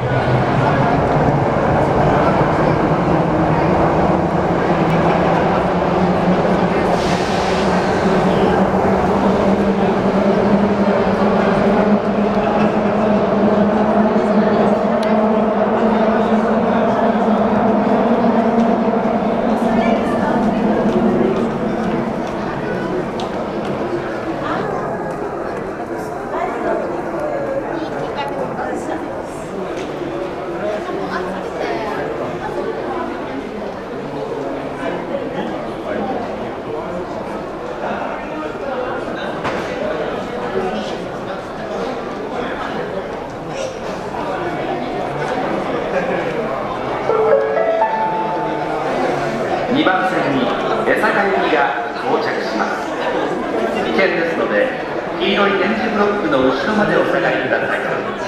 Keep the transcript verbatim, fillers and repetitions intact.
にばん線に江坂行きが到着します。危険ですので黄色い点字ブロックの後ろまでお下がりください。